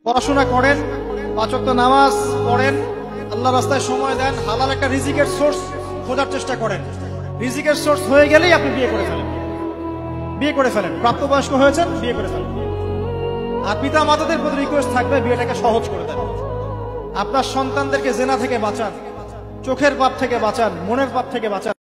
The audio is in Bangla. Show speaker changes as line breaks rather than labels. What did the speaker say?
পড়াশোনা করেন, 5 ওয়াক্ত নামাজ পড়েন, আল্লাহ রাস্তায় সময় দেন, হালাল একটা রিজিকের সোর্স খোঁজার চেষ্টা করেন। রিজিকের সোর্স হয়ে গেলেই আপনি বিয়ে করে ফেলেন। প্রাপ্তবয়স্ক হয়েছেন, বিয়ে করে ফেলেন। আর পিতা মাতাদের প্রতি রিকোয়েস্ট থাকবে, বিয়েটাকে সহজ করে দেন। আপনার সন্তানদেরকে জেনা থেকে বাঁচান, চোখের পাপ থেকে বাঁচান, মনের পাপ থেকে বাঁচান।